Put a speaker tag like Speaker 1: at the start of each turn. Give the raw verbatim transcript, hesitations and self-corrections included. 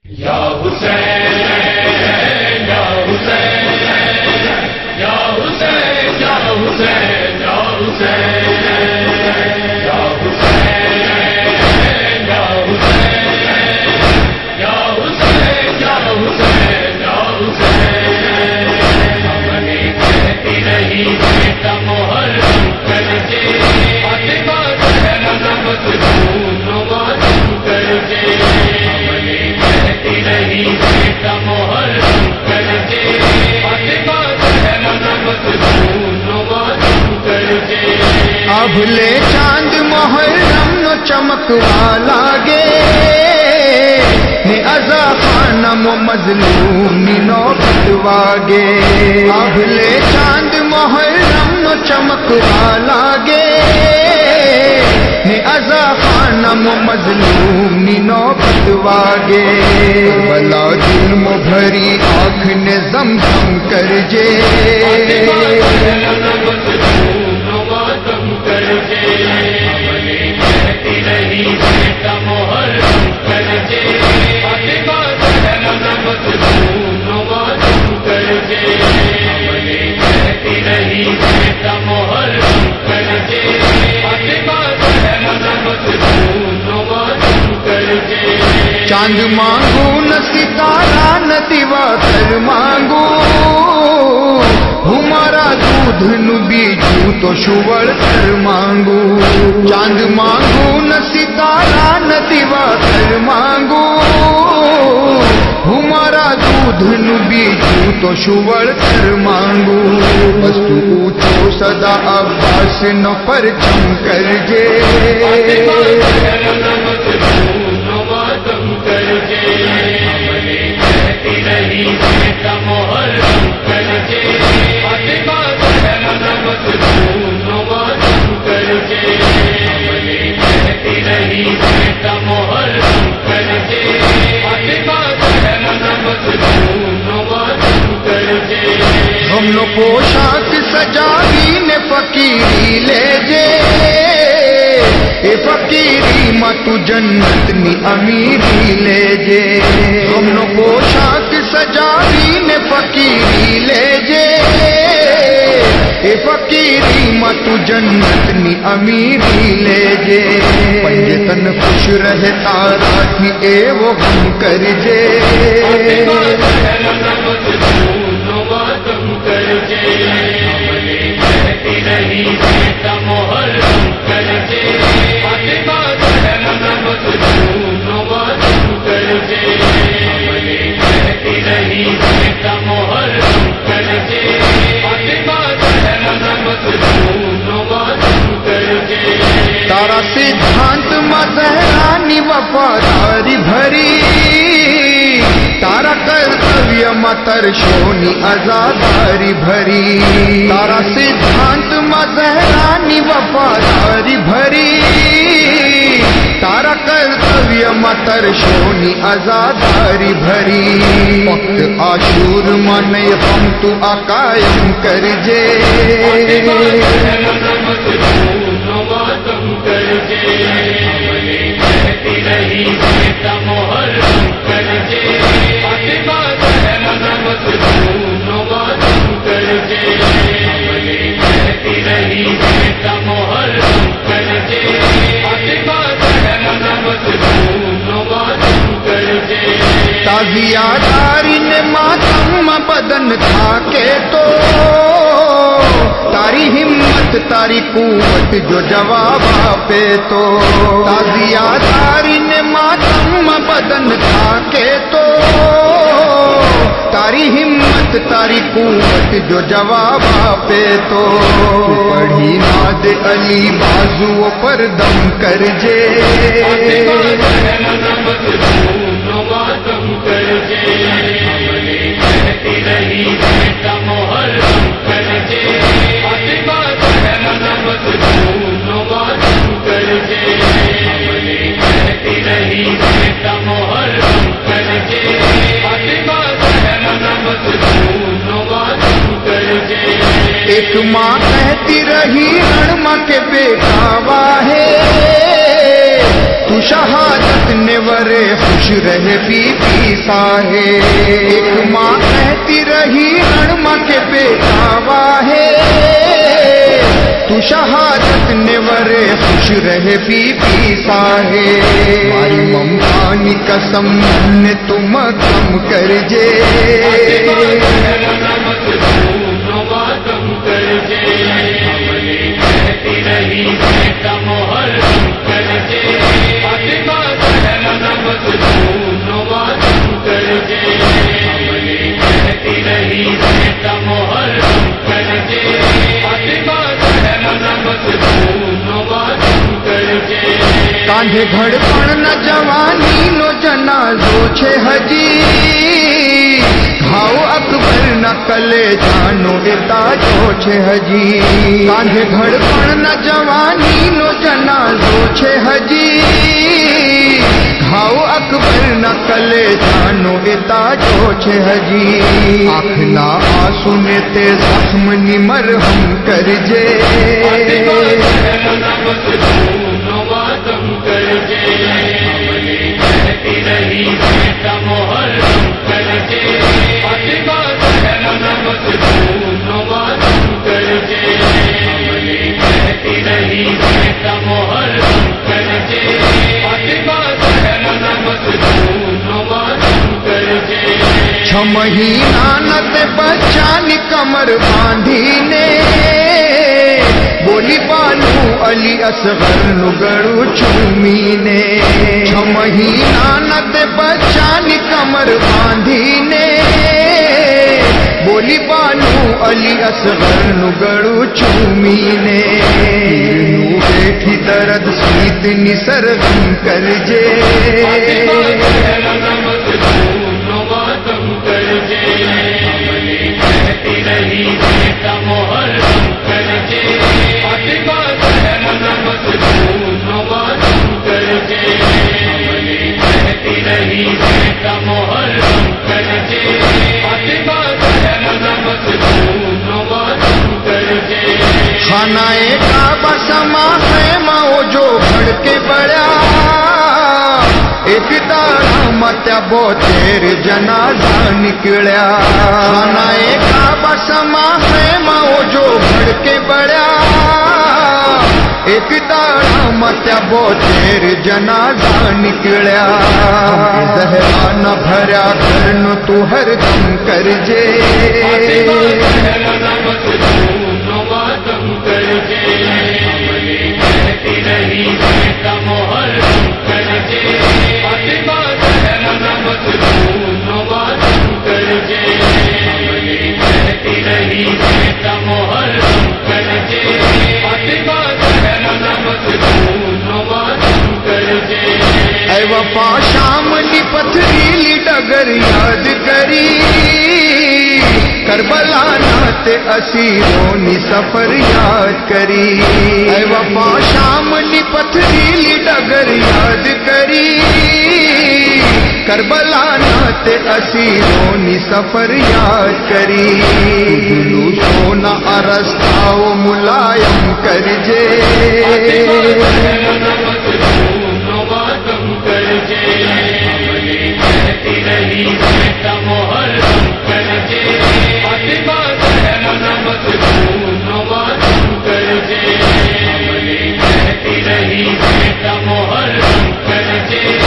Speaker 1: یا حسین یا حسین یا حسین یا حسین یا حسین یا حسین یا حسین یا حسین یا حسین یا حسین ہمیں کہتی رہی بیٹا محرم کر دے فاطمہ زہرا نمک خون ماتم کر دے ہمیں کہتی رہی بیٹا محرم کر دے فاطمہ زہرا نمک خون ماتم کر دے
Speaker 2: ابھلے چاند محرم نو چمک والا گے نے ازا خانم مظلوم نو کٹواگے ابھلے چاند محرم نو چمک والا گے نے ازا خانم مظلوم نو کٹواگے بلا ظلم بھری آنکھ نے زمزم کر جے چاند مانگو نہ ستارہ نہ دیوا کر مانگو ہمارا دودھ نو بیچو تو شوڑ کر مانگو چاند مانگو نہ ستارہ نہ دیوا کر مانگو ہمارا دودھ نو بیچو تو شوڑ کر مانگو بس تو اونچو صدا عباس نو پرچم کر جے ہم نو پوشاک سجاوی نے فقیری لے جے اے فقیری ما تو جنت نی امیری لے جے ہم نو پوشاک سجاوی نے فقیری لے جے اے فقیری ما تو جنت نی امیری لے جے پنجتن خوش رہے تارا تھی اے وہ غم کر جے تارا سدھانت ماں زہرانی وفاداری بھری تارا کرتویہ ماں ترشونی آزاداری بھری تارا سدھانت ماں زہرانی وفاداری بھری تارا کرتویہ ماں ترشونی آزاداری بھری وقت عاشور ماں نئے غم تو آقائم کر جے تازیہ داری نے ماتم بدن تھا کے تو تاری ہمت تاری قوت جو جواب پہ تو تازیہ داری نے ماتم بدن تھا کے تو تاری ہمت تاری قوت جو جواب پہ تو پڑھی ناد علی بازو پر دم کر جے ایک ماں کہتی رہی رن ماں کے بیٹا واہے تو شہادت نورے خوش رہے بی بی ساہے ایک ماں کہتی رہی رنما کے بیٹا ہے تو شہادت نورے خوش رہے بی بی ساہے ماری ممتانی قسم نے تم کم کر جے کاندھے گھڑ پڑ نہ جوانی نو جنازو چھے حجی گھاؤ اکبر نہ کلے جانو اتا جو چھے حجی کاندھے گھڑ پڑ نہ جوانی نو جنازو چھے حجی گھاؤ اکبر نہ کلے جانو اتا جو چھے حجی آنکھنا آنسو نے تے زخم نی مرہم کر جے چھ مہینہ نت بچانی کمر باندھی نے بولی بالو علی اصغر نگڑو چومی نے چھ مہینہ نت بچانی کمر باندھی نے بولی بالو علی اصغر نگڑو چومی نے نو بیٹھی درد سیت نی سرغم کر جے خانہ کعبہ سما خیمہ جو بھڑ کے بڑا ایک دارا متیا بو تیر جنازہ نکلیا خانہ کعبہ سما خیمہ جو بھڑ کے بڑا ایک دارا متیا بو تیر جنازہ نکلیا زہرا نہ بھریا کرن تو ہر دم کر جے اے وفا شام دی پتھریلی ڈگر یاد کری کربلا نات اسیروں نی سفر یاد کری اے وفا شام دی پتھریلی ڈگر یاد کری کربلا نات اسیروں نی سفر یاد کری دلو سونا ارستاؤ ملائم کر جے
Speaker 1: رہی